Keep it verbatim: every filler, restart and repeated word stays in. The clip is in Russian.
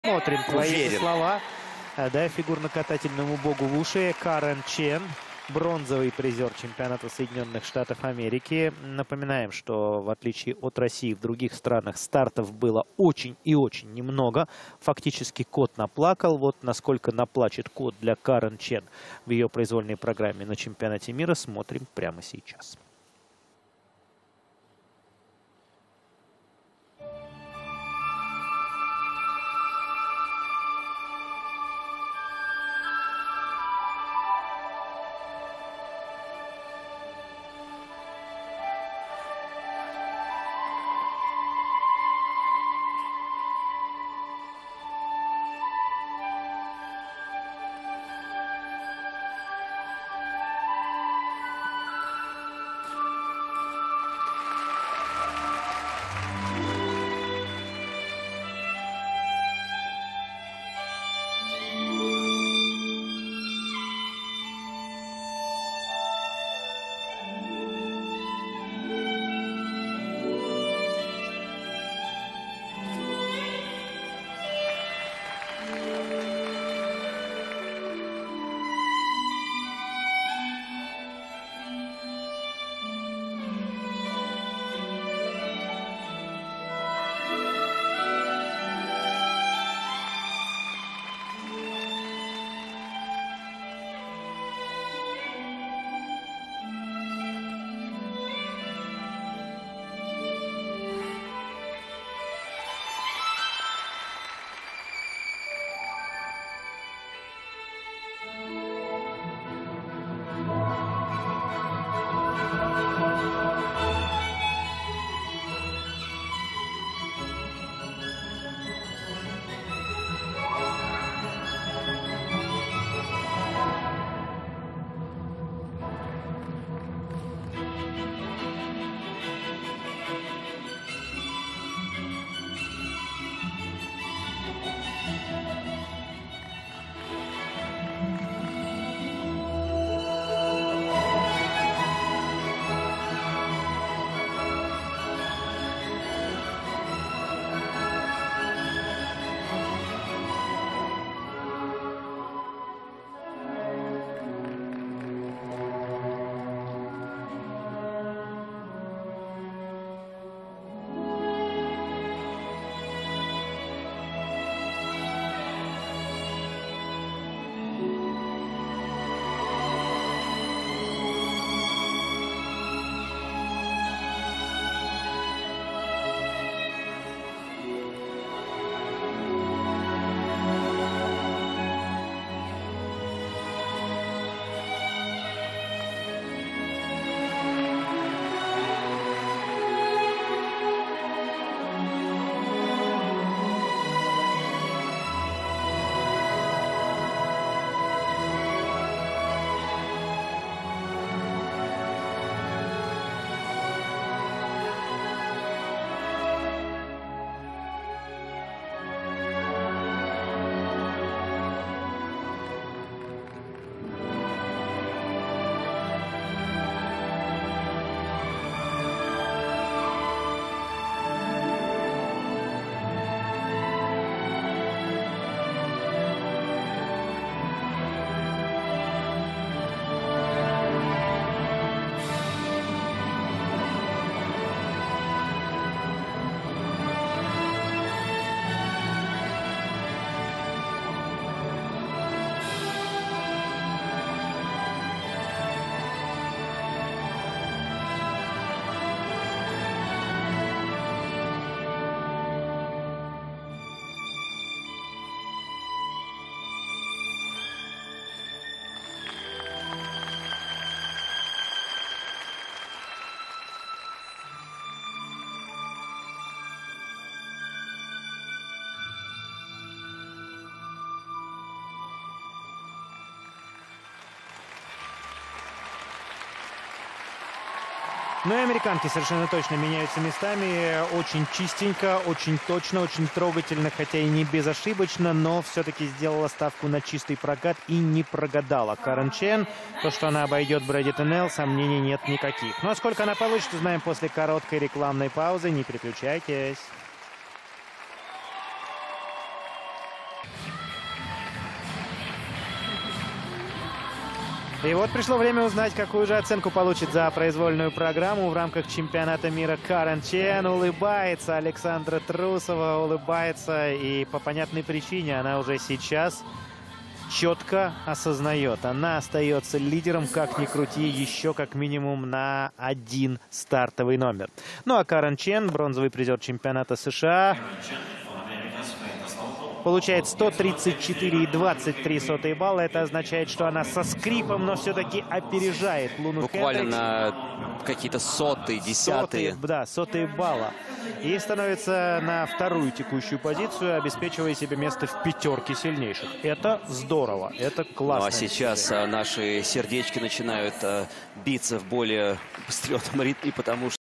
Смотрим твои Уверен. слова. Да, фигурно-катательному богу в уши. Карен Чен, бронзовый призер чемпионата Соединенных Штатов Америки. Напоминаем, что в отличие от России, в других странах стартов было очень и очень немного. Фактически кот наплакал. Вот насколько наплачет кот для Карен Чен в ее произвольной программе на чемпионате мира, смотрим прямо сейчас. Ну и американки совершенно точно меняются местами. Очень чистенько, очень точно, очень трогательно, хотя и не безошибочно, но все-таки сделала ставку на чистый прокат и не прогадала. Карен Чен, то, что она обойдет Брэди Теннелл, сомнений нет никаких. Ну а сколько она получит, узнаем после короткой рекламной паузы. Не переключайтесь. И вот пришло время узнать, какую же оценку получит за произвольную программу в рамках чемпионата мира Карен Чен. Улыбается Александра Трусова, улыбается, и по понятной причине она уже сейчас четко осознает. Она остается лидером, как ни крути, еще как минимум на один стартовый номер. Ну а Карен Чен, бронзовый призер чемпионата США, получает сто тридцать четыре и двадцать три сотых балла. Это означает, что она со скрипом, но все-таки опережает Луну Буквально Хендрикс. на какие-то сотые, десятые. Сотые, да, сотые балла. И становится на вторую текущую позицию, обеспечивая себе место в пятерке сильнейших. Это здорово, это классно. Ну а сейчас а, наши сердечки начинают а, биться в более быстром ритме, потому что